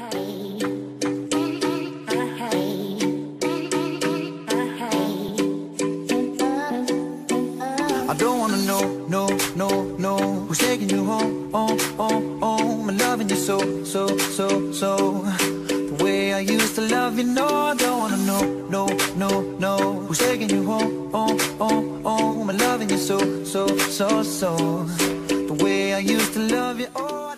I don't wanna know, no, no, no, who's taking you home, I'm loving you so, so, so, so. The way I used to love you, no, I don't wanna know, no, no, no, who's taking you home, I'm loving you so, so, so, so. The way I used to love you, oh.